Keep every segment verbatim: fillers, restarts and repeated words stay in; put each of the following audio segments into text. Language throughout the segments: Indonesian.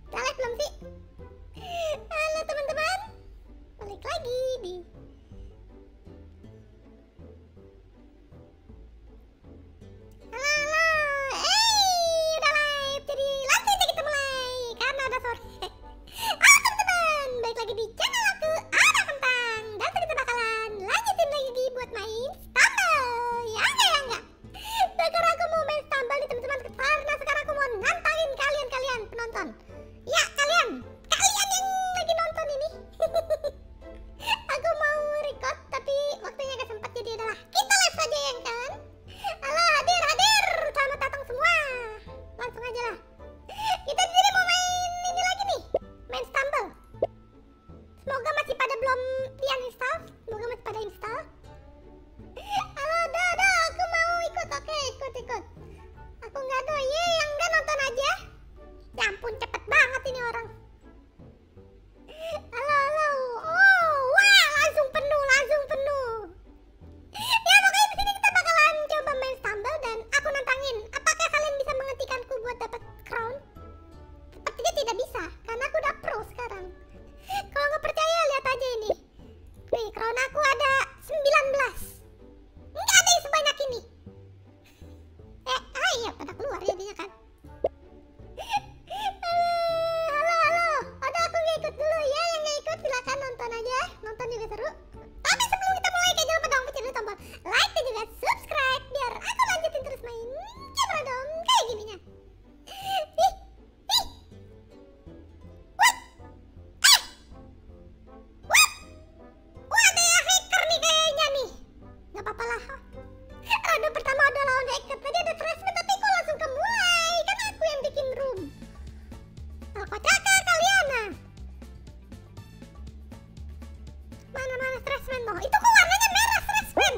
Udah live belum sih? Halo teman-teman, balik lagi di Halo, halo. Eh, udah live. Jadi langsung aja kita mulai karena udah sore. Halo teman-teman, balik lagi di channel aku Ada Kentang. Dan kita bakalan lanjutin lagi buat main Stumble. Ya enggak ya enggak. Sekarang aku mau main Stumble nih teman-teman, karena sekarang aku mau nantangin kalian-kalian penonton. Ya kalian, kalian yang lagi nonton ini. Aku mau record tapi waktunya gak sempat, jadi adalah kita live saja ya kan. Halo, hadir hadir, selamat datang semua. Langsung aja lah. Kita di sini mau main ini lagi nih, main Stumble. Semoga masih pada belum di uninstall. Semoga masih pada install. Halo, dah dah, aku mau ikut. Oke, ikut ikut. Aku nggak do, ye yang nggak nonton aja. Ya ampun, cepet banget ini orang. Halo halo, oh wah langsung penuh, langsung penuh. Ya pokoknya di sini kita bakalan coba main Stumble dan aku nantangin. Apakah kalian bisa menghentikanku buat dapat crown? Sepertinya tidak bisa, karena aku udah pro sekarang. Kalau nggak percaya lihat aja ini. Nih crown aku ada sembilan belas. Nggak ada yang sebanyak ini. Eh, ah iya pada keluar ya dia kan. Halo halo, ada aku nggak ikut dulu ya, yang nggak ikut silakan nonton aja, nonton juga seru. Tapi sebelum kita mulai, kayak jangan lupa dong pencet tombol like dan juga subscribe biar aku lanjutin terus main coba dong kayak gininya. Ih, ih, what? Eh, what? Wah ada hacker nih kayaknya nih. Nggak apa-apa lah. Ronde pertama udah lawan hacker, tadi ada freshman tapi kok langsung kemulai, kan aku yang bikin room. Oh, kocakah kalian nah? Mana-mana freshman loh, itu kok warnanya merah freshman.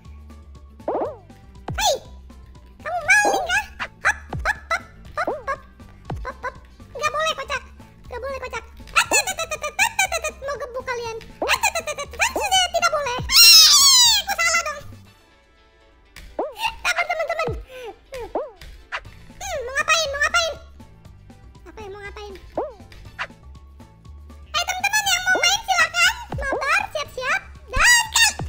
Hei, kamu maling kah? Hop, hop, hop, hop, hop, hop, hop. Nggak boleh kocak, nggak boleh kocak. Atetetetetetetetet, mau gebuk kalian. Atetetetetet, kan sudah tidak boleh. Eh, aku salah dong. Sabar teman-teman. Hmm, mau ngapain, mau ngapain? Apa yang mau ngapain? Eh teman-teman yang mau main silakan, mabar siap-siap dan kal.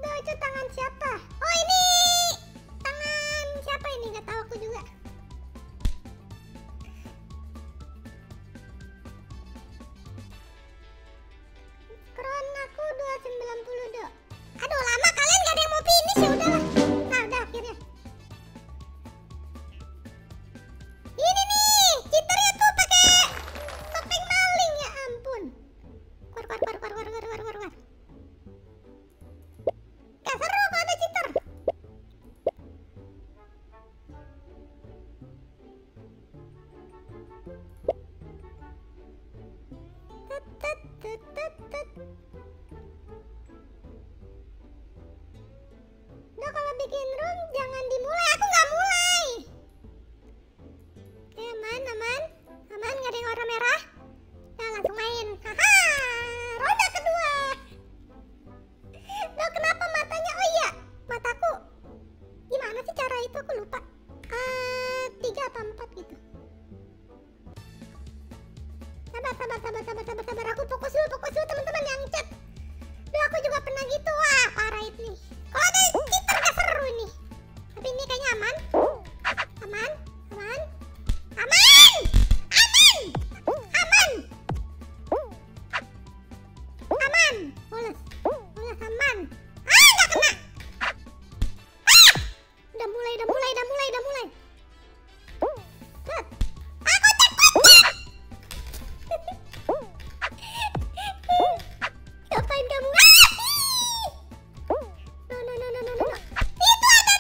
Itu itu tangan siapa? Oh ini tangan siapa ini? Gak tahu aku juga. Kron aku dua ratus sembilan puluh do. Aduh lama kalian gak ada yang mau finish ya udahlah. Nah udah akhirnya. Ini nih cheaternya tuh pakai topeng maling ya ampun. Keluar keluar keluar keluar keluar keluar keluar. Gak seru kalau ada cheater. Tut, tut, tut, tut, tut. Nah kalau bikin room jangan dimulai, aku nggak mulai. Oke aman, aman, aman nggak ada yang warna merah. Nah langsung main, haha, ronde kedua. Nah kenapa matanya? Oh iya, mataku. Gimana sih cara itu? Aku lupa. Uh, tiga atau empat gitu. Sabar, sabar, sabar, sabar, sabar, sabar. Aku fokus dulu, fokus dulu teman-teman yang chat. Duh aku juga pernah gitu, wah parah ini. Kalau ada cheater gak seru ini. Tapi ini kayaknya aman. Aman, aman, aman, aman, aman, aman. Bolos, bolos aman. Ah gak kena. Ah, udah mulai, udah mulai, udah mulai, udah mulai. Set. Ah kocak, kocak. Ngapain kamu? No no no no no no. Itu ada.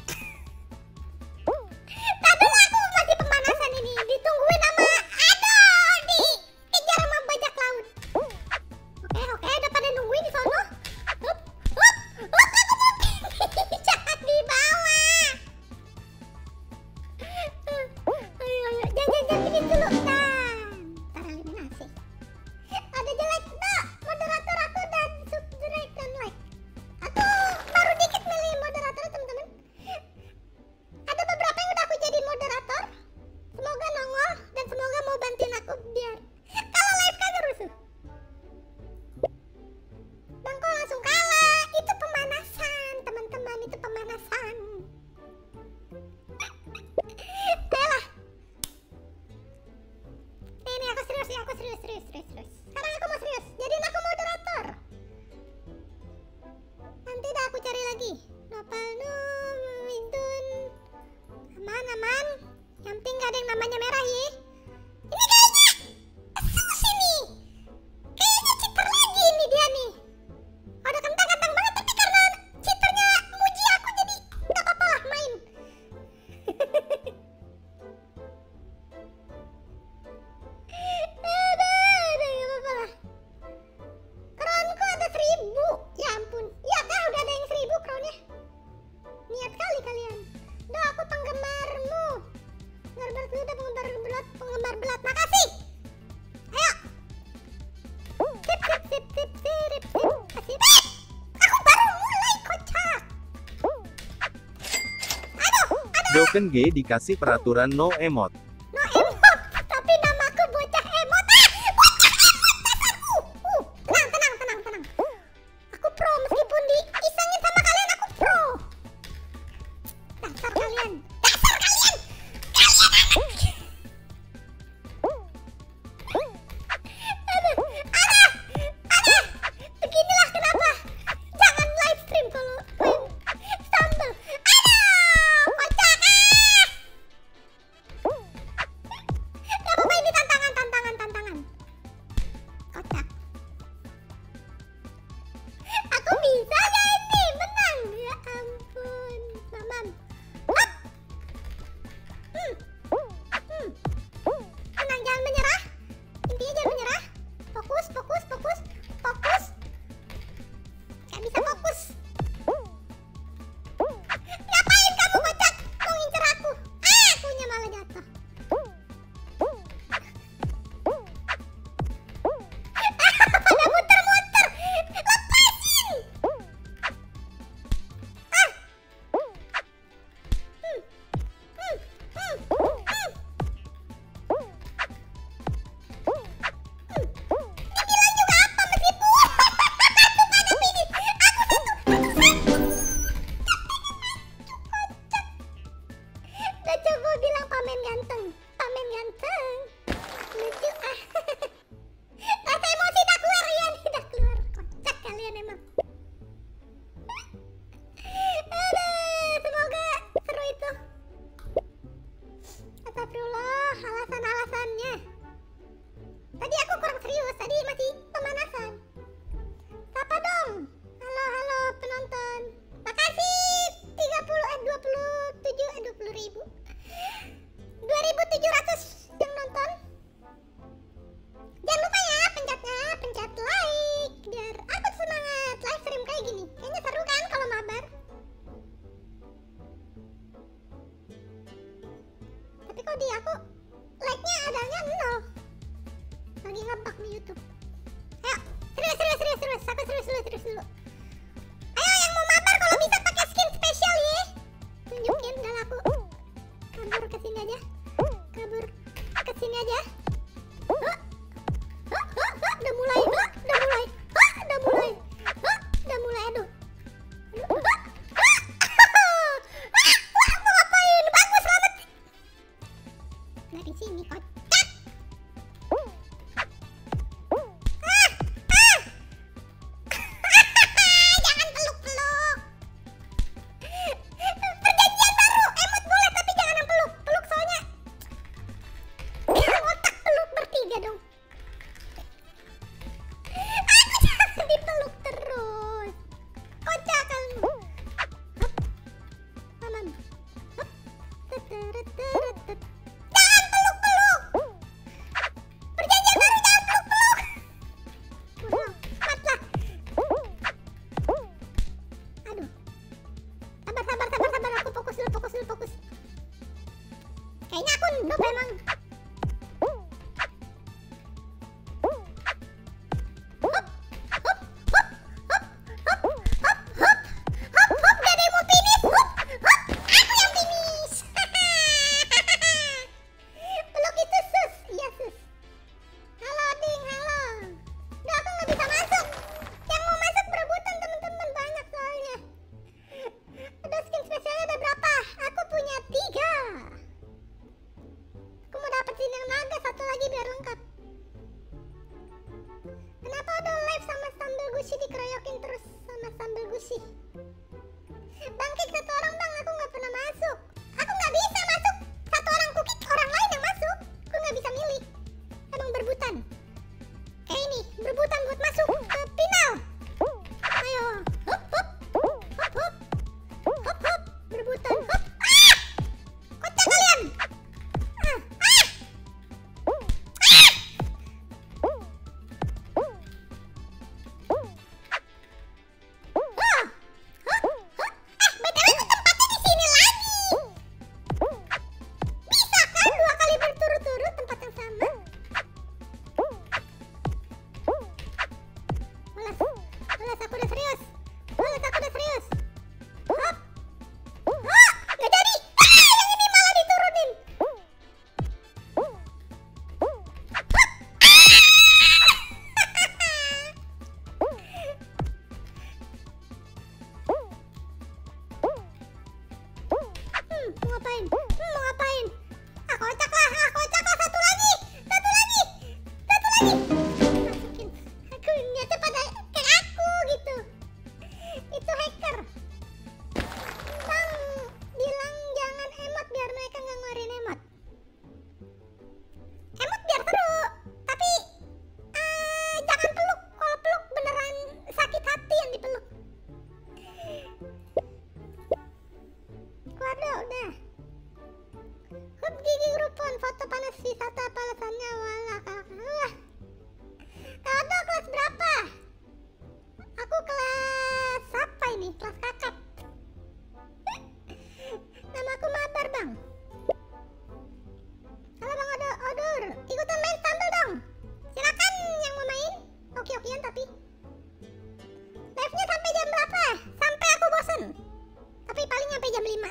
Tadi aku masih pemanasan ini, ditungguin sama aduh dikejar sama bajak laut. Oke oke, udah pada nungguin di sono. Hup hup hup aku mau jangan di bawah. Ayo ayo jangan jangan bikin dulu. Nah, ntar eliminasi. Ada jelek no, moderator aku dan subscribe dan like. Aku baru dikit milih moderator teman-teman. Ada beberapa yang udah aku jadi moderator. Semoga nongol dan semoga mau bantuin aku biar kalau live kagak rusuh. Bang kok langsung kalah? Itu pemanasan teman-teman, itu pemanasan. Ayolah. Nih, nih aku serius nih, aku serius, serius, serius, serius. Sekarang aku mau serius, jadiin aku moderator. Nanti dah aku cari lagi. Nopalnu, Wintun, aman, aman. Yang penting gak ada yang namanya merah ya. Ini kayaknya sus ini. Kayaknya cheater lagi ini dia nih. Ada kentang-kentang banget tapi karena cheaternya muji aku jadi gak apa-apa lah main. Aduh, aduh, gak apa-apa lah. Kronku ada seribu. Ya ampun. Ya kah udah ada yang seribu kronnya. Niat kali kalian. Duh aku penggemarmu. Penggemar belut, penggemar belut, penggemar belut. Makasih. Ayo. Sip, sip, sip, sip, sip, sip. Kasih. Eh, aku baru mulai kocak. Aduh, aduh. Broken G dikasih peraturan no emot. No emot, tapi namaku bocah emot. Ah, bocah emot dasarku. Uh, tenang, tenang, tenang, tenang. Aku pro meskipun diisengin sama kalian aku pro. Dasar kalian, dasar kalian, kalian anak. Aduh, aduh, aduh. Beginilah kenapa jangan live stream kalau main stumble. Aduh, kocak ah. dikeroyokin terus sama sambal gusi. Bang, kick satu orang bang, aku nggak pernah masuk. Aku nggak bisa masuk. Satu orang ku kick, orang lain yang masuk. Aku nggak bisa milih. Emang berebutan. Kayak ini, berebutan buat masuk ke final. Ayo, hop hop, hop hop, hop hop, berebutan, hop. Ah! Kocak kalian. Ah, ah, ah. Wah, hah, hah. Eh, B T W kok tempatnya di sini lagi? Bisa kan dua kali berturut-turut tempat yang sama? Malas, malas aku udah serius. Malas aku udah serius. Hop. Hah, nggak jadi. Ah, yang ini malah diturunin. Hop. Hmm, mau ngapain? Hmm, mau ngapain? Ah, kocak lah, ah, kocak lah. Satu lagi, satu lagi, satu lagi. Masukin. Aku niatnya pada kayak aku gitu. Itu hacker. Bang, bilang jangan emot biar mereka nggak ngeluarin emot. Emot biar seru, tapi eh, jangan peluk. Kalau peluk beneran sakit hati yang dipeluk. Keluar udah. Hub gigi grupon, foto panas wisata palasannya wala kakak. Wah. Kado kelas berapa? Aku kelas apa ini? Kelas kakap. Nama aku Mabar bang. Halo bang Odor, Odor. Ikutan main sambal dong. Silakan yang mau main. Oke-okean tapi. Live-nya sampai jam berapa? Sampai aku bosen. Tapi paling sampai jam lima.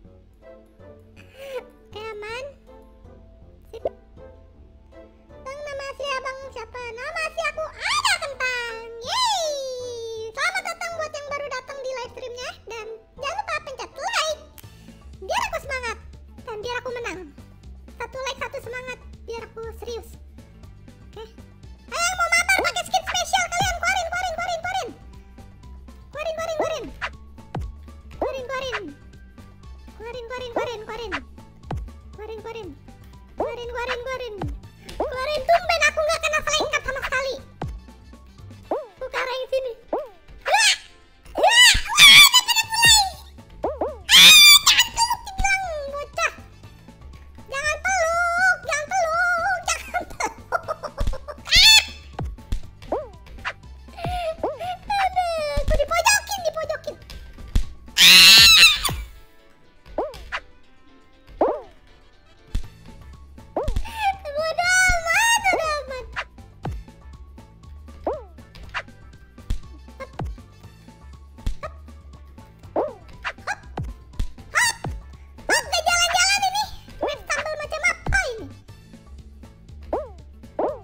Oke aman. Sip. Bang, nama asli abang siapa? Nama asli aku Ada Kentang. Yeay. Selamat datang buat yang baru datang di live streamnya. Dan jangan lupa pencet like biar aku semangat dan biar aku menang. Satu like satu semangat biar aku serius. Oke. Ayo yang mau mabar pakai skin spesial kalian keluarin keluarin keluarin keluarin. Keluarin keluarin keluarin. Keluarin keluarin. Keluarin keluarin keluarin keluarin. Keluarin keluarin. Keluarin keluarin keluarin. Keluarin tumben aku nggak kena selengkat sama sekali. Bukara yang sini. Wah! Wah! Wah! Udah pada mulai. Ah, jangan peluk dibilang bocah. Jangan peluk, jangan peluk, jangan peluk. Ah! Aduh, aku dipojokin, dipojokin. Bodoh amat, bodoh amat. Hop, gak jalan-jalan ini. Web sambal macam apa ini? Hop.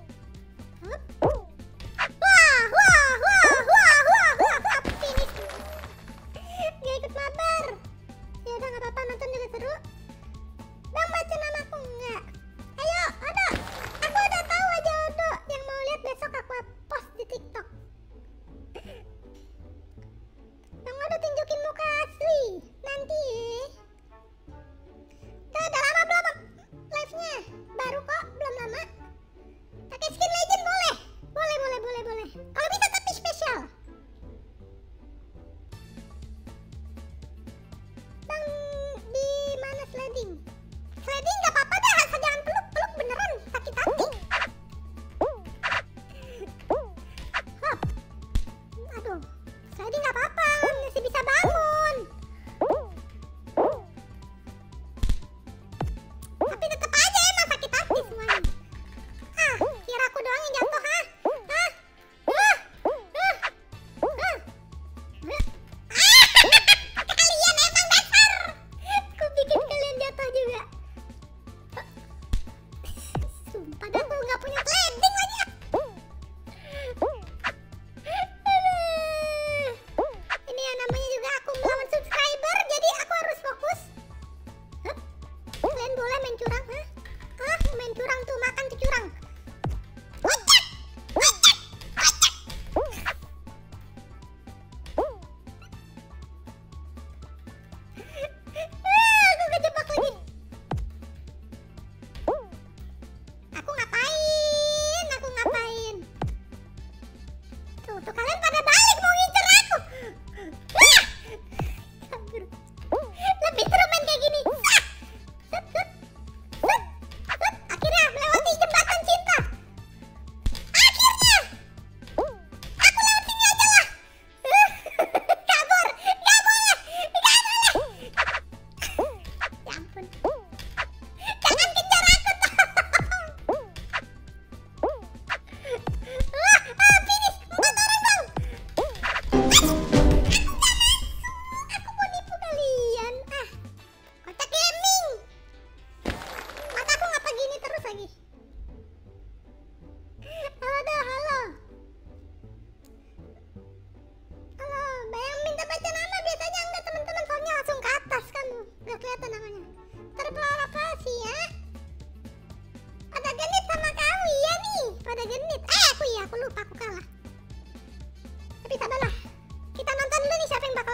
Wah, wah, wah, wah, wah, wah, wah, finish. Gak ikut mabar. Ya udah nggak apa-apa, nonton juga seru. Bang, baca namaku enggak? Ayo, Odo. Aku udah tahu aja Odo. Yang mau lihat besok aku post di TikTok. Bang Odo tunjukin muka asli nanti ya. Udah, udah lama belum live-nya? Baru kok, belum lama. Pakai skin legend boleh? Boleh, boleh, boleh, boleh. Kalau bisa tapi spesial. Bang, di mana sliding? Sliding nggak apa-apa dah, asal jangan peluk, peluk beneran sakit hati. Hop. Aduh, sliding nggak apa-apa, masih bisa bangun. Tapi tetap aja emang sakit hati semuanya. Ah, kira aku doang yang jatuh, ha? Hah? Hah? Hah? Hah? Ah, kalian emang dasar. Aku bikin kalian jatuh juga. Sumpah dah, aku nggak punya sliding lagi. Aduh. Ini yang namanya juga aku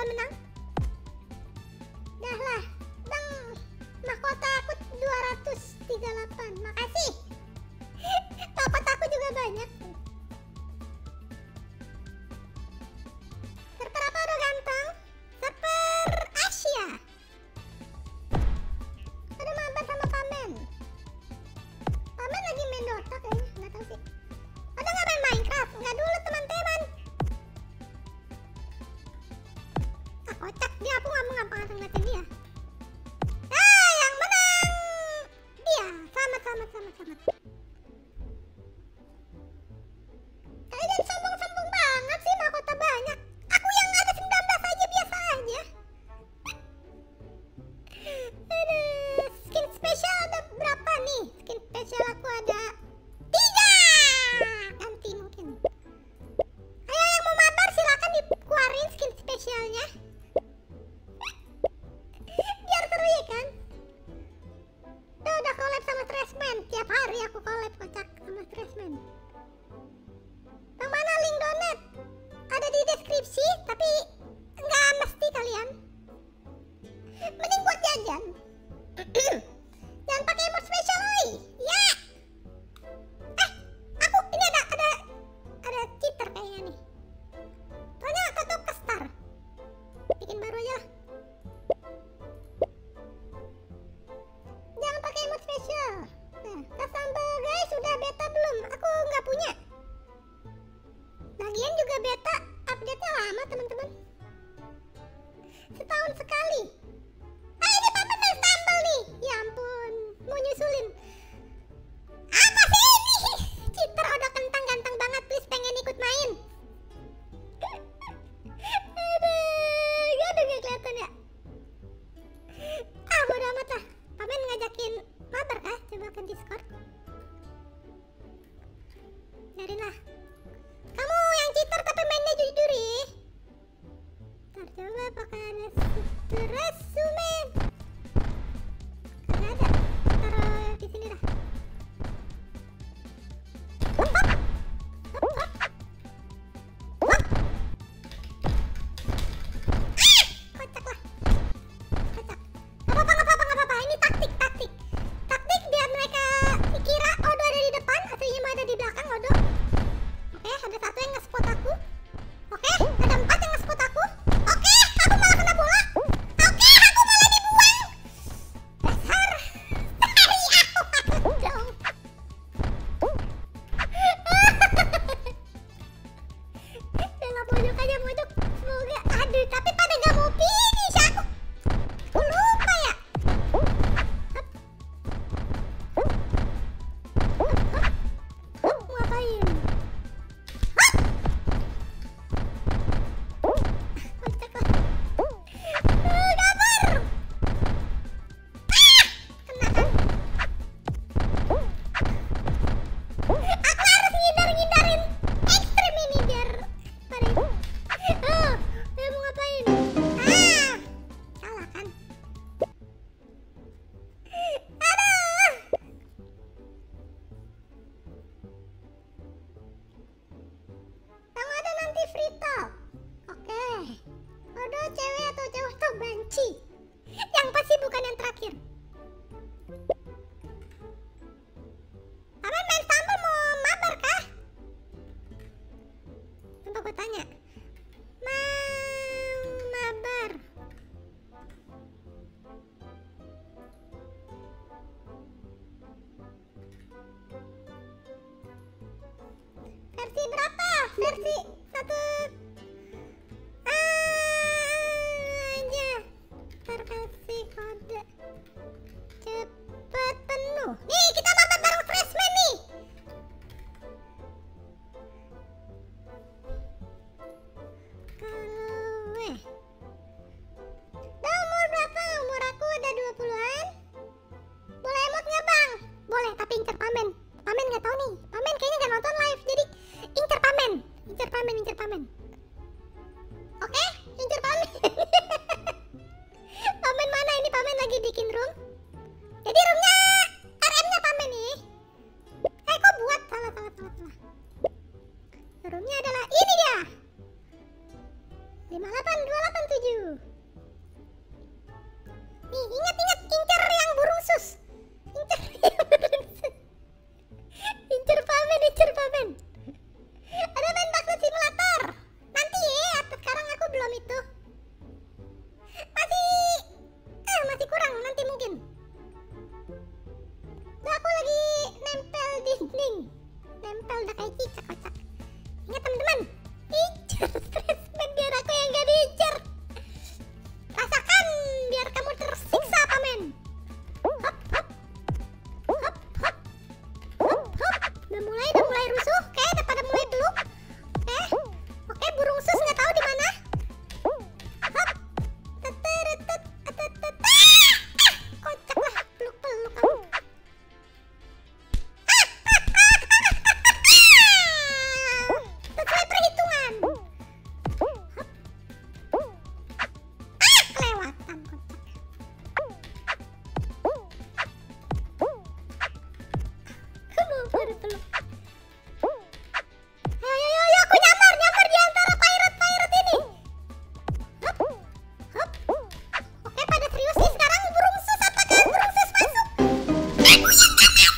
bakal menang. Dah lah, bang, mahkota aku dua ratus tiga puluh delapan, makasih. Dapat aku juga banyak. Server apa udah ganteng? Server Asia. Ada mabar sama Pamen. Pamen lagi main Dota kayaknya, nggak tahu sih. Ada nggak main Minecraft? Nggak dulu teman-teman. Ah, kocak dia, aku nggak mau ngapa-ngapain ngeliatin dia. Ah, yang menang dia. Selamat, selamat, selamat, selamat. Kalian sombong-sombong banget sih, mahkota banyak. Aku yang ada sembilan belas aja biasa aja. Aduh, skin spesial ada berapa nih? Skin spesial aku ada tiga. Ganti mungkin. Ayo yang mau mabar silakan dikeluarin skin spesialnya. Biar seru ya kan? Tuh udah collab sama Stressman. Tiap hari aku collab kocak sama Stressman. Yang mana link donate? Ada di deskripsi, tapi nggak mesti kalian. Mending buat jajan. Jangan pakai emote spesial, oi. Ya. Eh, aku ini ada ada ada cheater kayaknya nih. Soalnya tutup ke star. Bikin baru aja lah. Jangan pakai emote spesial. Nah, Kasambel guys sudah beta belum? Aku nggak punya. Lagian juga beta update-nya lama teman-teman. Setahun sekali. Ah, ini Papa main sambal nih. Ya ampun, mau nyusulin. Apa sih ini? Cheater udah kentang ganteng banget, please pengen ikut main. Aduh, gak ada gak kelihatan ya. Ah, bodo amat lah. Pamen ngajakin mabar kah? Coba ke Discord. Nyariin lah. Kamu yang cheater tapi mainnya jujur ya. Ntar coba apakah ada resume. Gak ada. Taruh di sini dah. Hop, hop. Hop, hop. Hop. Ah, kocak lah. Kocak. Gak apa-apa, gak apa-apa, gak apa-apa. Ini taktik, taktik. Taktik biar mereka kira Odo ada di depan, aslinya mah ada di belakang Odo. Oke, ada satu yang nge-spot aku. Oke, ada empat yang nge-spot aku. Oke, aku malah kena bola. Oke, aku malah dibuang. Dasar. Dari aku dong. Bela pojok aja pojok. Semoga. Aduh, tapi pada nggak mau finish aku. Aku lupa ya. Hup. Hup. Hup, hup. Hup, mau ngapain? Kocak lah. Uh, gambar. Ah, kena kan? Aku harus ngindar-ngindarin ekstrim ini biar pada itu. Oh, dia mau ngapain? Ah, salah kan? Aduh. Yang ada nanti free talk. Oke. Odo cewek atau cowok tuh banci. Yang pasti bukan yang terakhir. Paman main sambal mau mabar kah? Coba gue tanya. Mau mabar. Versi berapa? Versi satu aja. Ntar kasih kode. lima delapan dua delapan tujuh. Nih, ingat-ingat incer yang burung sus. Incer yang burung sus. Incer pamen, incer pamen. Ada main bakso simulator. Nanti ya, sekarang aku belum itu. Masih eh masih kurang, nanti mungkin. Tuh aku lagi nempel dinding. Nempel udah kayak cicak kocak. Ingat teman-teman, incer Pressman biar aku yang gak diincer. Rasakan biar kamu tersiksa pamen. Hop hop hop hop hop hop. Udah mulai, udah mulai rusuh. Oke, udah pada mulai peluk. Oke, oke burung sus nggak tahu di mana. Hop, teteretet, tetetet. Ah, kocak lah, peluk peluk kamu. Sesuai perhitungan. Hop. Ah, kelewatan kocak. Kamu baru peluk. Ayo, ayo, ayo, aku nyamar, nyamar di antara pirate-pirate ini. Hop, hop. Oke, pada serius nih sekarang burung sus. Apakah burung sus masuk? Aku yang gagal.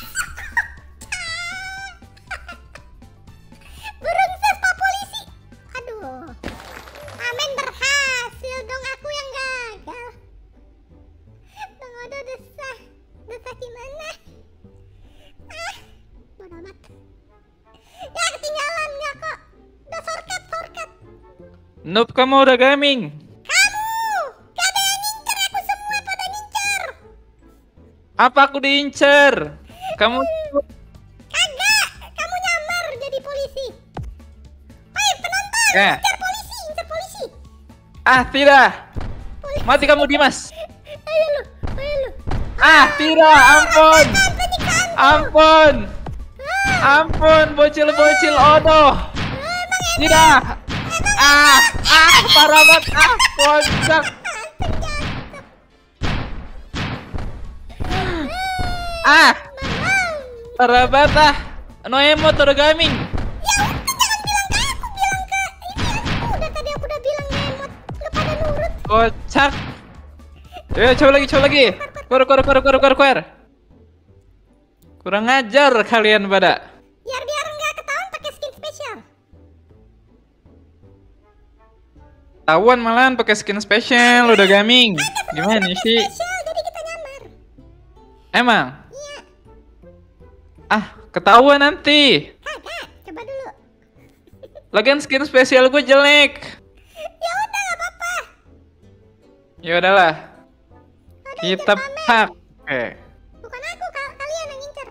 Burung sus pak polisi. Aduh. Amin berhasil dong, aku yang gagal. Bang Odo desah. Desah gimana? Ah, bodo amat. Ya ketinggalan ya kok. Udah shortcut, shortcut. Noob, kamu udah gaming. Kamu! Gak ada yang ngincer, aku semua pada ngincer. Apa aku diincer? Kamu Kagak, kamu nyamar jadi polisi. Hei penonton, Eh. incer polisi, incer polisi. ah tidak. Mati kamu Dimas. Ayo lu, ayo lu. Ah tidak, ampun. Kan penyiksaan. Ampun. Ampun, bocil-bocil Odo. Tidak. Ah, ah, parah banget. Ah, kocak. Ah, parah banget ah. No emot udah gaming. Ya udah jangan bilang kayak aku bilang ke ini. Aku udah tadi aku udah bilang ngemot. Lu pada nurut. Kocak. Ayo coba lagi, coba lagi. Kuar, kuar, kuar, kuar, kuar, kuar. Kurang ajar kalian pada. Biar biar nggak ketahuan pakai skin spesial. Tawan malahan pakai skin spesial udah gaming. Gimana sih? Spesial jadi kita nyamar. Emang? Iya. Ah, ketahuan nanti. Kagak, coba dulu. Lagian skin spesial gue jelek. Ya udah nggak apa-apa. Ya udahlah. Ada Kita incer pamen. pak. Oke. Bukan aku, ka- kalian yang ngincer.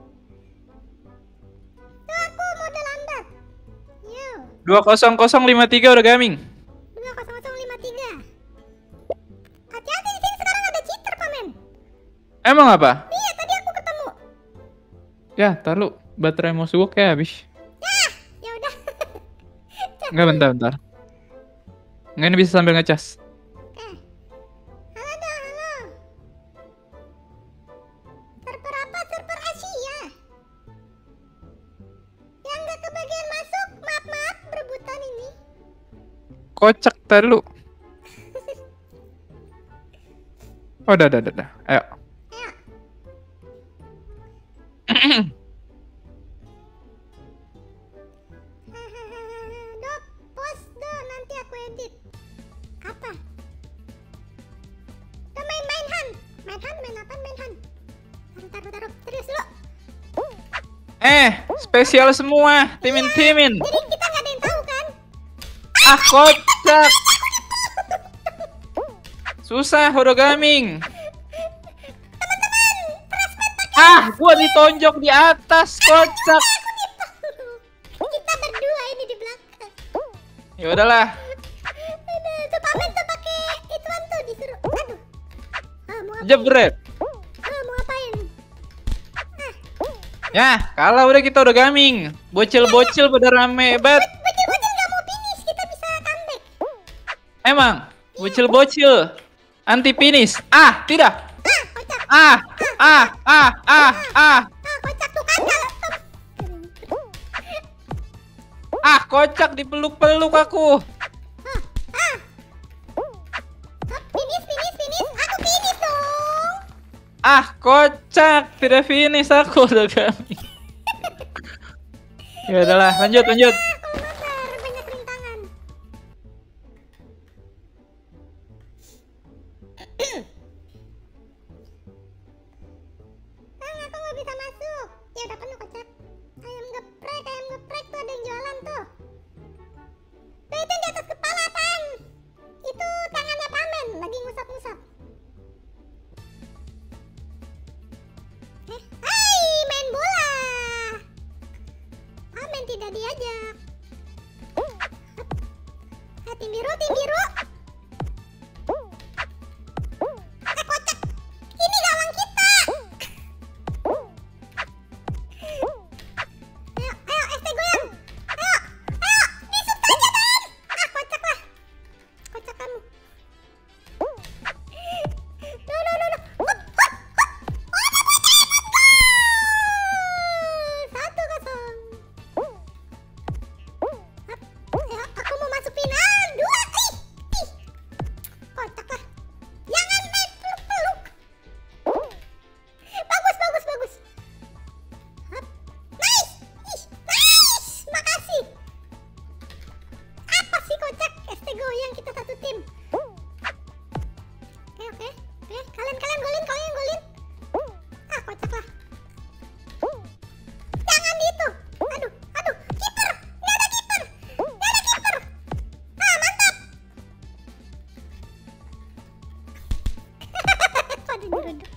Tuh aku mode lambat. Yo, dua nol nol lima tiga udah gaming. dua nol nol lima tiga. Hati-hati di sini sekarang ada cheater pamen. Emang apa? Iya, tadi aku ketemu. Ya, tar lu. Baterai mau gue kayak habis. Ya, ya udah. Enggak, bentar, bentar. Enggak, ini bisa sambil ngecas. Eh, halo dong, halo. Server apa? Server Asia. Yang nggak kebagian masuk, maaf maaf berebutan ini. Kocak, tar lu. Oh, udah, udah, udah, udah. Ayo. Ayo. Dok, post do, nanti aku edit. Apa? Udah main-main Han. Main Han, main apa? Main Han. Taruh, taruh, taruh. Serius lu. Eh, spesial semua. Timin-timin. Jadi kita nggak ada yang tahu kan? Ah, kocak. Susah, udah gaming. Ah, gua ditonjok di atas, kocak. Kita berdua ini di belakang. Ya udahlah. Aduh, tuh pamen tuh pakai ituan tuh disuruh. Aduh. Ah, mau apa? Jebret. Ah, mau apain? Ah, Ya, kalah udah kita udah gaming. Bocil-bocil pada rame banget. bocil-bocil nggak mau finish, kita bisa comeback. Emang, bocil-bocil anti finish. Ah, tidak. Ah, kocak. Ah, ah, ah, ah, ah. Ah, kocak tuh kan kalau Ah, kocak dipeluk-peluk aku. Ah, ah, Ah, kocak. Tidak finish aku udah kami. Ya udahlah, lanjut lanjut. Ah, kalau mabar banyak rintangan. Bang, aku nggak bisa masuk. Ya udah penuh kocak. Ayam geprek, ayam geprek tuh ada yang jualan tuh. Tuh itu yang di atas kepala apaan? Itu tangannya Pamen lagi ngusap-ngusap. Eh, hai, main bola. Pamen tidak diajak. Ah, tim biru, tim biru. Eh, kocak. Ini gawang kita. Ayo, ayo, S T goyang. Ayo, ayo, disuk saja bang. Ah, kocak lah. Kocak kamu. Duh, duh, duh, duh. Hup, hup, hup. Oh, dapat, dapat, gol. Satu kosong. Hup. Ayo, aku mau masuk final. Dua, ih, ih. Kocak lah. Jangan main peluk-peluk. Bagus, bagus, bagus. Hup. Nice, ih, nice. Makasih. Apa sih kocak? S T goyang kita satu tim. Oke, oke, oke. Kalian, kalian golin, kalian golin. Ah, kocak lah. Jangan di itu. Aduh, aduh. Kiper. Nggak ada kiper. Nggak ada kiper. Ah, mantap. Waduh, nyeruduk.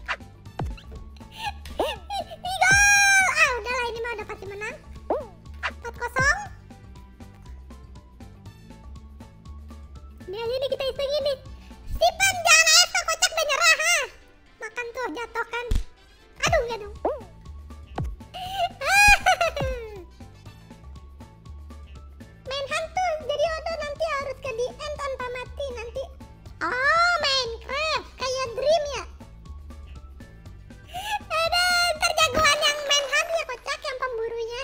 Ih, gol. Ah, udahlah ini mah udah pasti menang. empat kosong. Ini aja nih kita hitungin nih. Steven jangan A F K kocak dan nyerah ha. Makan tuh jatuh kan. Aduh enggak dong. Main hantu jadi Odo nanti harus ke di end tanpa mati nanti. Oh, Minecraft kayak Dream ya. Ada ntar jagoan yang main hantu ya kocak yang pemburunya.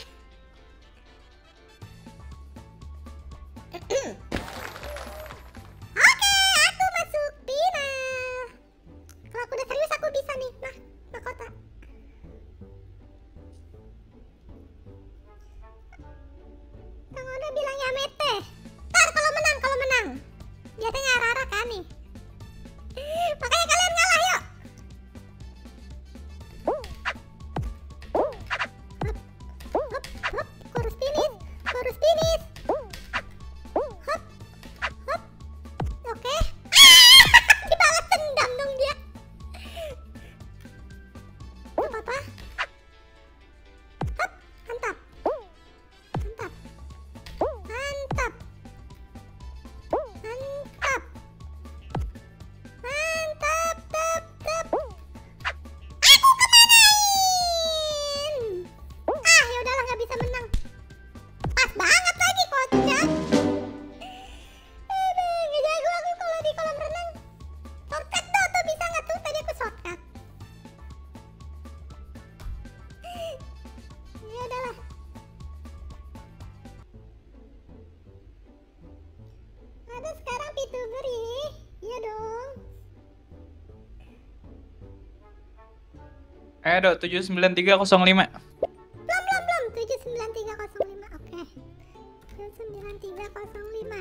Oke, aku masuk final. Kalau aku udah serius aku bisa nih. Nah, mahkota. Kang Oda bilang ya mete. Ntar kalau menang, kalau menang. Biasanya arah-arah kan nih. Makanya kalian ngalah yuk. Hup, hup, hup. Kurus finish, kurus finish. Hup, hup. Oke. Dibalas dendam dong dia. Gak apa-apa. Hup, mantap. Mantap. Mantap. Mantap. Mantap, tap, tap. Aku kemanain? Ah, ya udahlah nggak bisa menang. Pas banget lagi kocak. Aduh, nggak jago aku kalau di kolam renang. Shortcut tuh, tuh bisa nggak tuh? Tadi aku shortcut. Ya udahlah. Ada sekarang VTuber ya? Iya dong. Ayo dok, tujuh sembilan tiga nol lima. Belum, belum, belum. tujuh sembilan tiga nol lima. Oke. tujuh sembilan tiga nol lima.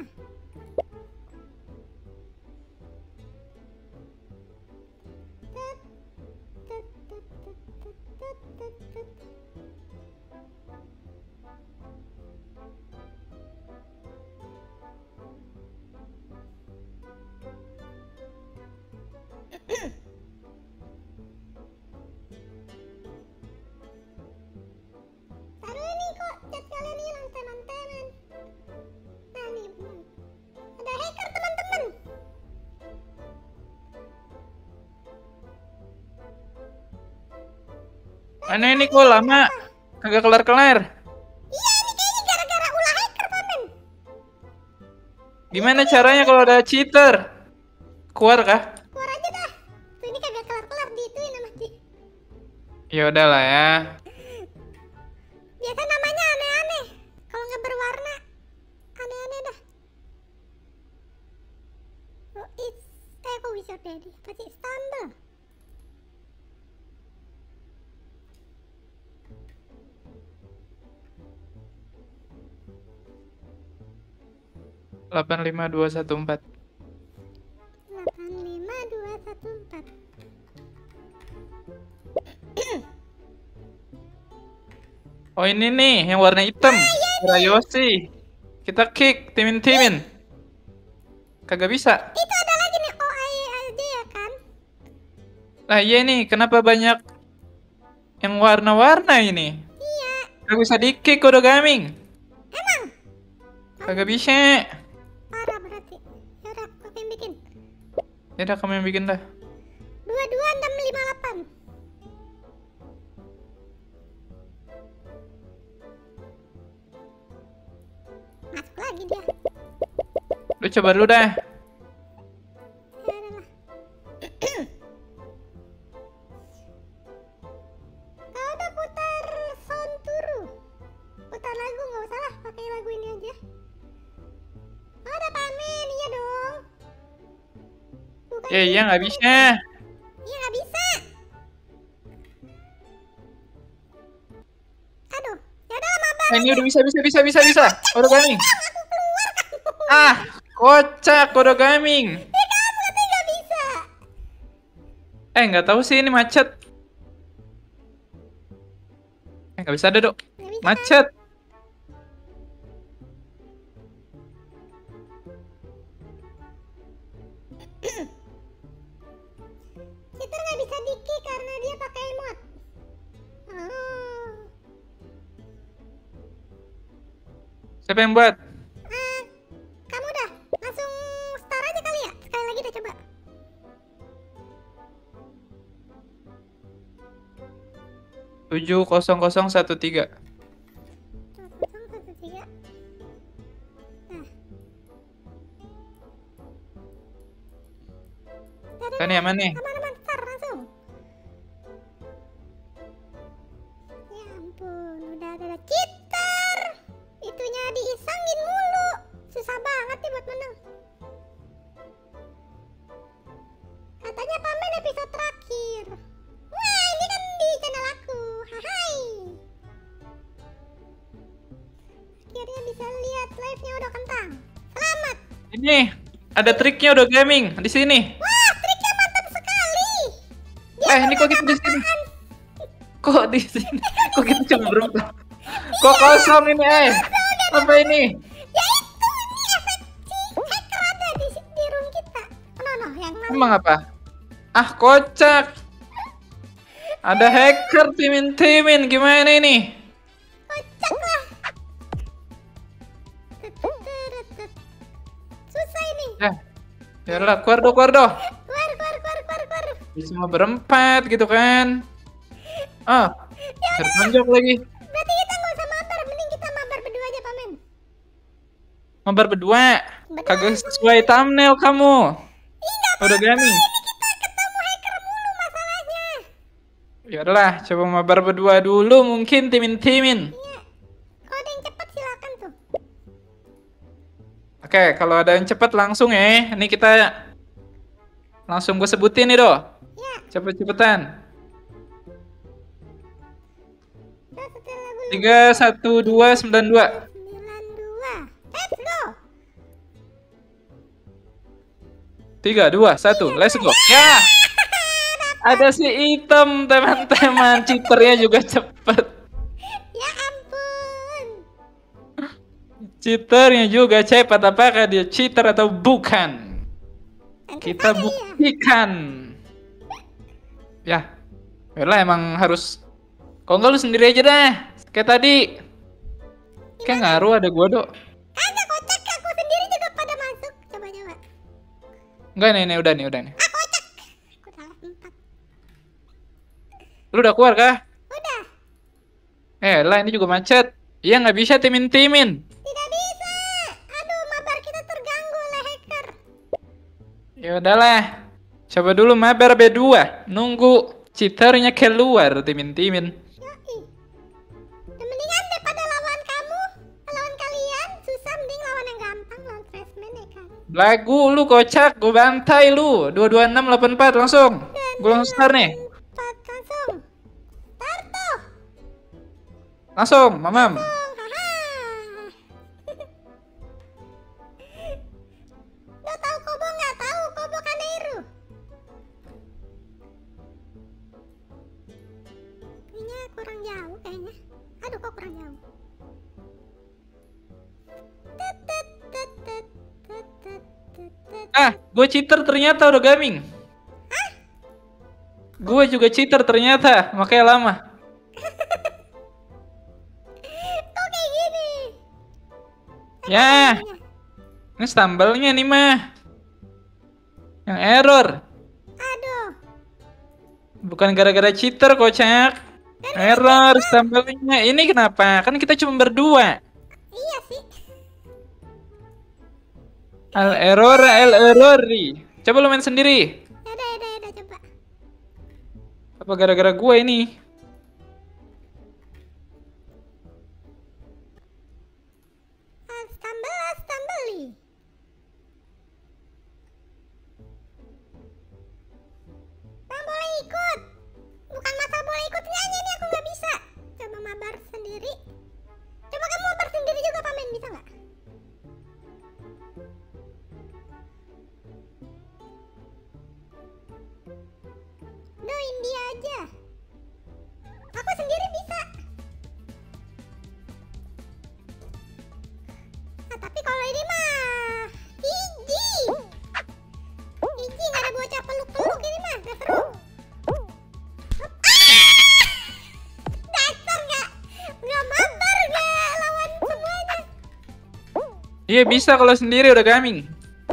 Tet, tet, tet, tet, tet, tet, tet, tet. Taruh nih kok chat kalian hilang teman-teman. Nah nih, hmm. Ada hacker teman-teman. Mana ini kok lama? Kagak kelar-kelar. Iya ini kayaknya gara-gara ulah hacker pamen. Gimana caranya kalau ada cheater? Keluar kah? Keluar aja dah. Tuh ini kagak kelar-kelar di ituin sama di. Ya udahlah ya. Biasa namanya aneh-aneh. Kalau nggak berwarna, aneh-aneh dah. Oh, it's... Eh, kok wizard daddy? Apa sih? Stumble. delapan lima dua satu empat. delapan lima dua satu empat. Oh ini nih yang warna hitam. Suara Yoshi. Kita kick timin-timin. Kagak bisa. Itu ada lagi nih O A aja ya kan? Lah iya nih, kenapa banyak yang warna-warna ini? Iya. Kagak bisa di-kick Kode Gaming. Emang? Kagak bisa. Parah berarti. Ya udah, aku yang bikin. Ya udah kamu yang bikin dah. Dua dua enam lima delapan. Masuk lagi dia. Lu coba dulu dah. Ya udah lah. Kau udah putar sound turu. Putar lagu nggak usah lah, pakai lagu ini aja. Oh, udah pamen, iya dong. Bukan Ya iya nggak bisa. Iya nggak bisa. Aduh, ya udah lama banget. Nah, ini udah bisa bisa bisa bisa bisa. Kode Gaming. Ah, kocak Kode Gaming. Ya kamu katanya nggak bisa. Eh nggak tahu sih ini macet. Eh nggak bisa ada dok. Nggak bisa. Macet. Cheater nggak bisa di-kick karena dia pakai mod. Oh. Siapa yang buat? Ah, kamu dah langsung start aja kali ya. Sekali lagi dah coba. tujuh kosong kosong satu tiga. Kosong satu tiga. Nah. Dadah, Kan yang mana nih? aman-aman start langsung. Ya ampun, udah ada cheater. Itunya diisengin mulu. Susah banget nih buat menang. Katanya pamen episode terakhir. Wah, ini kan di channel aku. Hai. Akhirnya bisa lihat live-nya udah kentang. Selamat. Ini ada triknya udah gaming di sini. Wah, triknya mantap sekali. Eh ini kok kita di sini? Kok di sini? Kok kita cuma berempat? Kok kosong ini eh? Apa ini? Ya itu, ini efek si hacker ada di, di room kita. No, no, yang mana? Emang apa? Ah kocak. Ada hacker timin-timin gimana ini? Kocak lah. Tetetetet. Susah ini. Ya, yalah keluar do keluar do. Keluar, keluar, keluar, keluar, keluar. Cuma berempat gitu kan? Ah, tertonjok lagi. Berarti kita nggak usah mabar, mending kita mabar berdua aja pamen. Mabar berdua. Berdua Kagak langsung. sesuai thumbnail kamu. Ih, nggak Udah apa-apa, gaming. ini kita ketemu hacker mulu masalahnya. Ya udahlah, coba mabar berdua dulu mungkin timin-timin. Iya. Kalau ada yang cepat silakan tuh. Oke, kalau ada yang cepet langsung ya. Ini kita langsung gue sebutin nih do. Ya, Cepet-cepetan. udah setel lagu Tiga satu dua sembilan dua. sembilan dua. Let's go. Tiga dua satu. Let's go. Ya. Ada si item teman-teman. Cheaternya juga cepet. Ya ampun. Cheaternya juga cepat. Apakah dia cheater atau bukan? Tentu Kita saja iya. buktikan. Ya. Yalah emang harus. Kalau enggak lu sendiri aja dah. Kayak tadi. Kayak ngaruh ada gua dok. Kagak kocak, aku sendiri juga pada masuk. Coba coba. Enggak nih, nih udah nih udah nih. Ah kocak. Aku salah empat. Lu udah keluar kah? Udah. Eh lah ini juga macet. Iya nggak bisa timin-timin. Tidak bisa. Aduh, mabar kita terganggu oleh hacker. Ya udahlah. Coba dulu mabar B dua. Nunggu cheaternya keluar timin-timin. Yoi. Ya, mendingan daripada lawan kamu, lawan kalian susah, mending lawan yang gampang, lawan freshman ya kan. Lagu lu kocak, gue bantai lu. dua dua enam delapan empat langsung. Gue langsung start nih. Empat langsung. Start tuh. Langsung, mamam. Haha. Ah, gue cheater ternyata udah gaming. Gue juga cheater ternyata, makanya lama. Kok kayak gini? Ya, ini stumble-nya nih mah. Yang error. Aduh. Bukan gara-gara cheater, kocak. Error stumble-nya. Ini kenapa? Kan kita cuma berdua. Iya sih. Al error, el errori. Coba lu main sendiri. Yaudah, yaudah, yaudah, coba. Apa gara-gara gue ini? Ah, stumble, stumble. Bang boleh ikut. Bukan masalah boleh ikut nyanyi nih, aku nggak bisa. Coba mabar sendiri. Coba kamu mabar sendiri juga pamen, bisa nggak? Doain dia aja. Aku sendiri bisa. Nah, tapi kalau ini mah Iji. Iji nggak ada bocah peluk-peluk ini mah, gak seru. Hup. Ah! Dasar nggak nggak mabar nggak lawan semuanya. Iya bisa kalau sendiri udah gaming.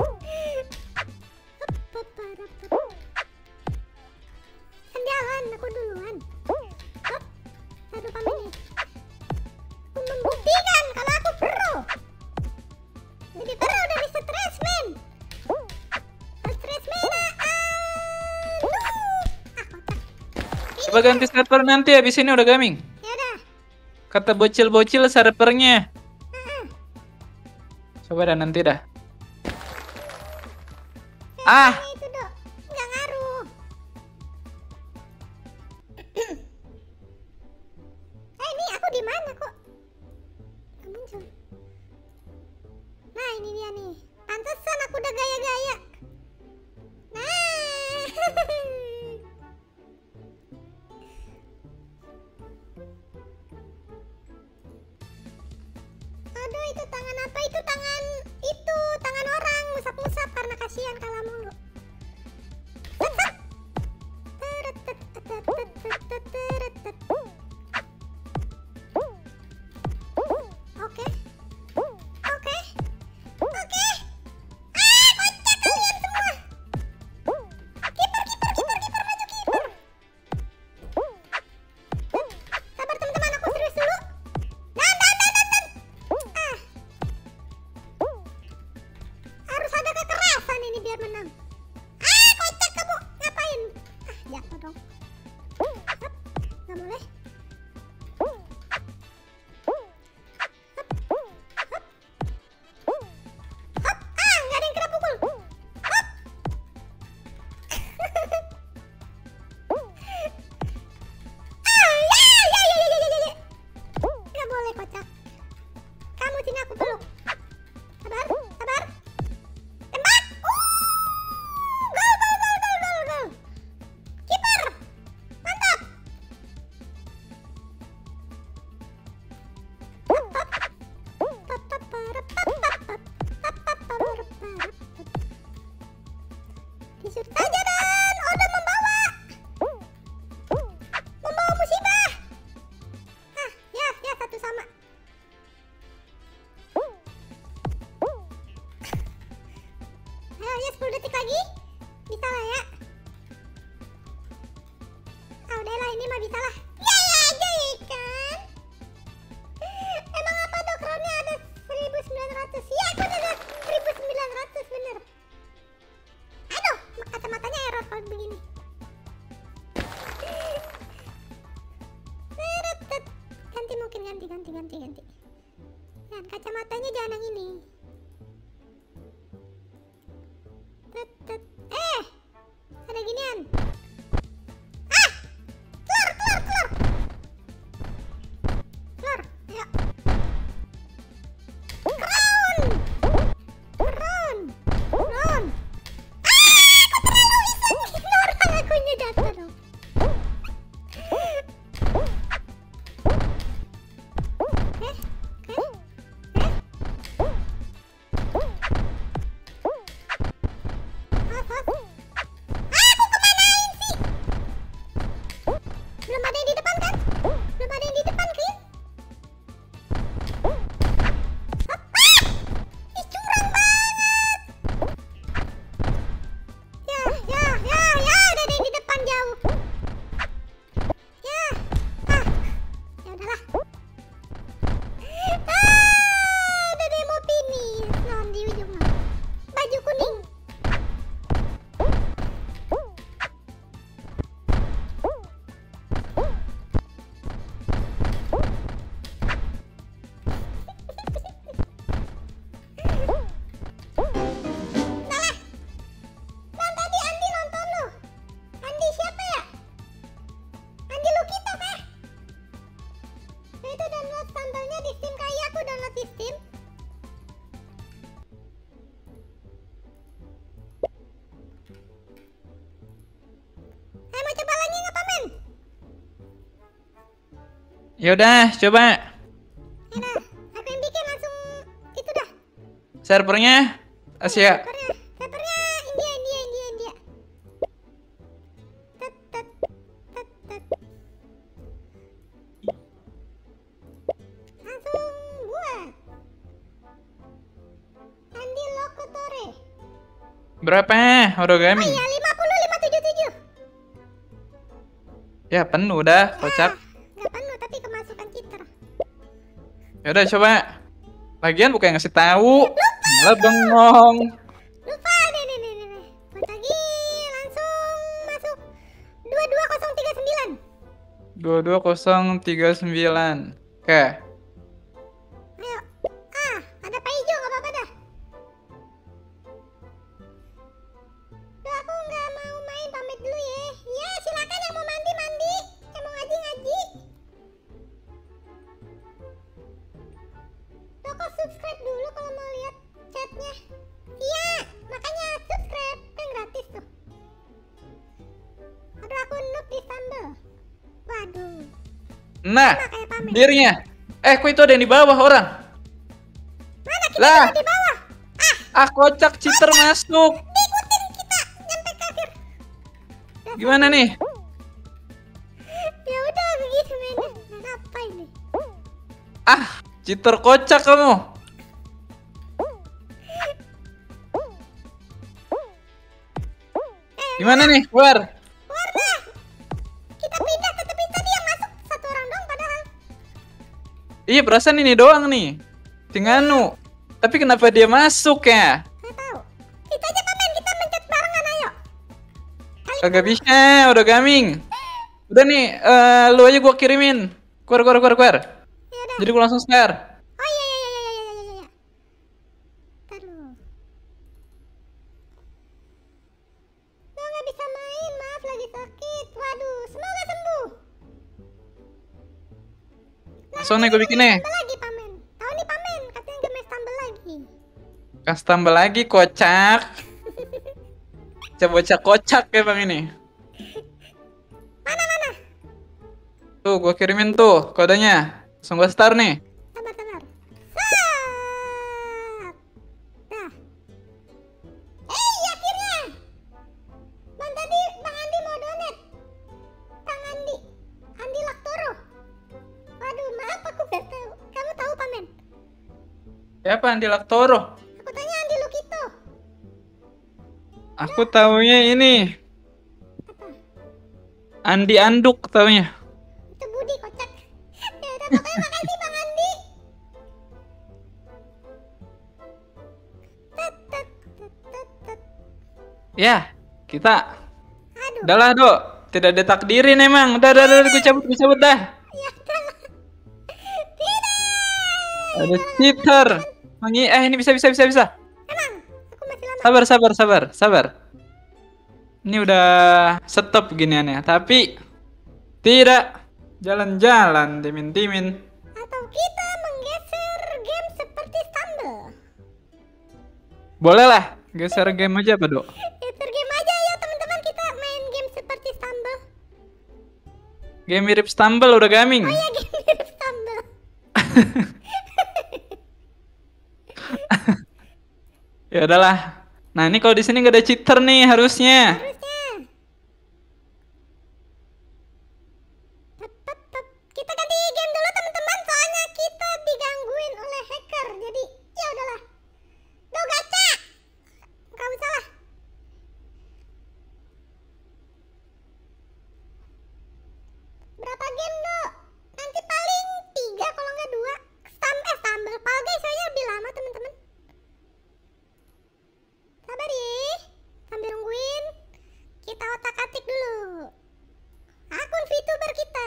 Sendalan aku duluan. Hup. Satu pamen nih. Aku membuktikan kalau aku pro. Lebih pro dari stres man. Stres man. Aduh. Ah, kotak. Coba ganti server nanti habis ini udah gaming. Yaudah. Kata bocil-bocil servernya. Heeh. Coba dah nanti dah. Ah, Nah, itu dok. Nggak ngaruh. Eh ini aku di mana kok? Nggak muncul. Nah ini dia nih. Pantesan aku udah gaya-gaya. Nah. Aduh itu tangan apa itu tangan itu tangan orang musap-musap karena kasihan kalah mulu. Set, set. Teretet-tetet-tetet-tetet. Oke. Oke. Oke. Ah, kocak kalian semua. Kiper, kiper, kiper, kiper, maju kiper. Sabar teman-teman, aku serius dulu. Dan, dan, dan, dan, dan. Ah. Harus ada kekerasan ini biar menang. Ah, kocak kamu. Ngapain? Ah, jatuh dong. Hup, nggak boleh. Hup, hup. Hup, ah, nggak ada yang kena pukul. Hup. Ah, ya, ya, ya, ya, ya, ya, ya. Nggak boleh kocak. Kamu sini aku peluk. Sabar, sabar. Tembak. Uh, gol, gol, gol, gol, gol, gol. Kiper, mantap. Hop, hop. Papaparapapapat, papaparapapapat. Disut saja dan Oda membawa. Membawa musibah. Ah, ya, ya satu sama. Ayo ya sepuluh detik lagi. Bisa lah ya. Ah udah lah ini mah bisa lah. Ya ya aja ikan. Emang apa dok crownnya ada seribu sembilan ratus? Ya aku ada seribu sembilan ratus bener. Aduh kacamatanya error kalau begini. Teretet. Ganti mungkin ganti ganti ganti ganti. Dan kacamatanya jangan yang ini. Tetet. Eh, ada ginian. Ah, keluar, keluar, keluar. Keluar, ayo. Crown, crown, crown. Ah, aku terlalu bisa ignore akunya jatuh dong. Oke, oke, oke. Yaudah, coba. Yaudah, aku yang bikin langsung itu dah. Servernya Asia. Servernya, servernya India, India, India, India. Tet, tet, tet, tet. Langsung buat. Andi Lokotore. Berapa origami? Oh iya, lima puluh lima tujuh tujuh. Ya penuh dah, kocak. Nggak penuh, tapi kemasukan cheater. Yaudah coba. Lagian bukan yang ngasih tahu. Malah bengong. Lupa, nih, nih, nih, nih. Buat lagi, langsung masuk dua dua nol tiga sembilan. dua dua nol tiga sembilan. Oke. Ayo. Ah, ada Pak Ijo, nggak apa-apa dah. Duh, aku nggak mau main, pamit dulu ya. Ya, silakan yang mau mandi, mandi. Yang mau ngaji, ngaji. Tuh, kok subscribe dulu kalau mau lihat chatnya. Iya, makanya subscribe. Kan gratis tuh. Aduh, aku noob di sambal. Waduh. Nah, Sama kayak pamit. dirinya. Eh, kok itu ada yang di bawah orang? Mana kita Lah. cuma di bawah? Ah, Ah, kocak cheater masuk. diikutin kita sampai ke akhir. Gimana nih? Ya udah begitu mainnya. Apa ini? Ah, cheater kocak kamu. Gimana nih? Keluar. Warna. Kita pindah ke tepi tadi yang masuk satu orang dong padahal. Iya, perasaan ini doang nih. Tinganu. Tapi kenapa dia masuk ya? Nggak tahu. Kita aja pamen, kita mencet barengan ayo. Kagak bisa, udah gaming. Udah nih, eh, lu aja gua kirimin. Keluar, keluar, keluar, keluar. Ya udah. Jadi gua langsung share. Oh iya iya iya iya iya iya iya. Ntar dulu. Lo nggak bisa main, maaf lagi sakit. Waduh, semoga sembuh. Langsung nih gua bikin nih. Tambah lagi pamen. Tahu nih pamen, katanya gemes tambah lagi. Kasih tambah lagi kocak. Bocah kocak ya bang ini. Mana mana? Tuh, gua kirimin tuh kodenya. Langsung gua start nih. Sabar sabar. Sat. Dah. Eh, akhirnya. Bang tadi Bang Andi mau donat. Bang Andi. Andi Laktoro. Waduh, maaf aku nggak tahu. Kamu tahu pamen? Siapa Andi Laktoro? Aku tanya Andi Lukito. Aku taunya ini. Apa? Andi Anduk taunya. Itu Budi kocak. Ya udah pokoknya makasih Bang Andi. Tet, tet, tet, tet, tet. Ya, kita. Aduh. Udahlah, Dok. Tidak ditakdirin emang. Udah, udah, udah, gue cabut, gue cabut dah. Ya udahlah. Tidak. Ada cheater. Mangi, eh ini bisa, bisa, bisa, bisa. Emang aku masih lama. Sabar, sabar, sabar, sabar. Ini udah stop giniannya, tapi tidak jalan-jalan, timin-timin. Atau kita menggeser game seperti Stumble. Boleh lah, geser game aja apa, Dok? Geser game aja ya teman-teman, kita main game seperti Stumble. Game mirip Stumble udah gaming. Oh ya, game mirip Stumble. Ya udahlah. Nah, ini kalau di sini nggak ada cheater nih harusnya. Harusnya. Tep, tep, tep. Kita ganti game dulu teman-teman, soalnya kita digangguin oleh hacker. Jadi ya udahlah. Duh, gacha. Gak usah lah. Berapa game, Dok? Nanti paling tiga kalau nggak dua. Stam eh Stumble Fall Guys soalnya lebih lama teman-teman. Sabar ya, sambil nungguin kita otak-atik dulu akun VTuber kita.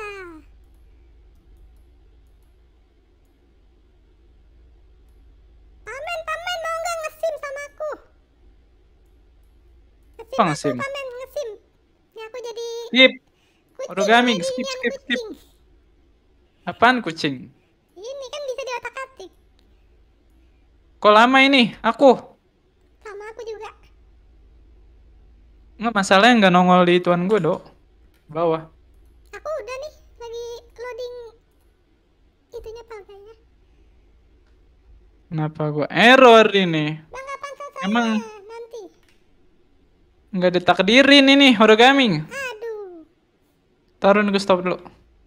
Pamen, pamen mau nggak ngesim sama aku? Ngesim Apa aku, ngesim? pamen ngesim. Ya aku jadi Skip. kucing. Origami, jadi skip, inian skip, skip. kucing. Apaan kucing? Ini kan bisa di otak-atik. Kok lama ini? Aku. Sama aku juga. Nggak, masalahnya nggak nongol di tuan gue, Dok. Bawah. Aku udah nih lagi loading itunya palganya. Kenapa gua error ini? Bang kapan selesai? Emang Nanti. nggak ditakdirin ini origami. Aduh. Taruh gue stop dulu.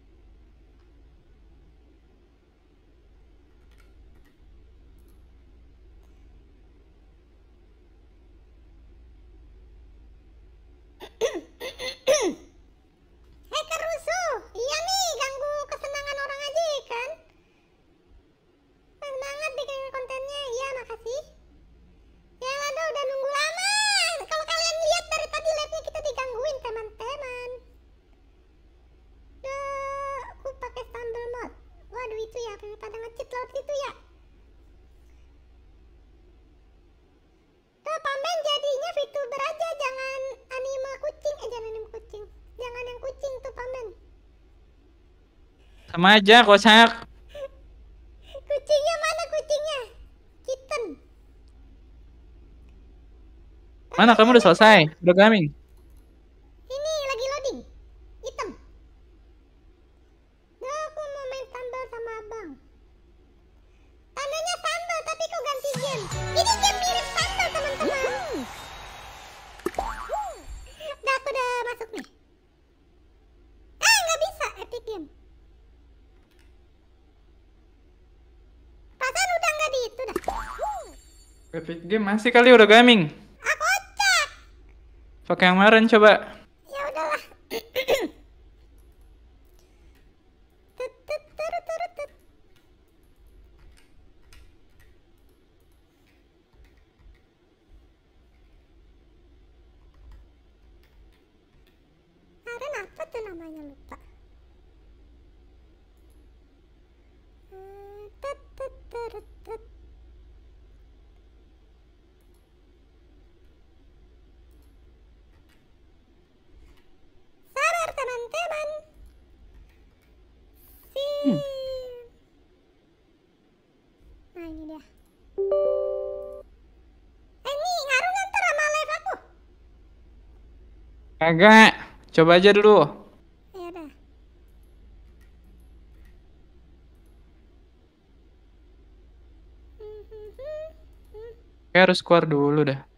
Hacker rusuh. Iya nih, ganggu kesenangan orang aja ya kan? Senang banget bikin kontennya. Iya, makasih. Ya aduh, udah nunggu lama. Kalau kalian lihat dari tadi live-nya kita digangguin, teman-teman. Duh, aku pakai stumble mode. Waduh, itu ya, pada nge-cheat laut itu ya. Tuh, pamen jadinya VTuber aja, jangan anime kucing. Eh, jangan anime kucing. Jangan yang kucing tuh, pamen. Sama aja kocak. Kucingnya mana kucingnya? Kitten. Mana kamu udah selesai? Origami. Ini lagi loading. Hitam. Duh, aku mau main sambal sama abang. Tandanya sambal, tapi kok ganti game? Ini game mirip sambal, teman-teman. Udah, aku udah masuk nih. Ah, nggak bisa. Epic game. Perasaan udah nggak di itu dah. Epic game masih kali origami. Ah, kocak. Pakai yang kemarin coba. Ya udahlah. Tut, tut, turut, turut, tut. Kemarin apa tuh namanya, lupa. Hmm, tut, tut, turut, tut. Sabar teman-teman. Si. Hmm. Nah, ini dia. Eh, nih ngaruh nggak ntar sama live aku? Kagak. Coba aja dulu. Ya udah. Hmm, hmm, hmm, hmm. Kayak harus keluar dulu dah.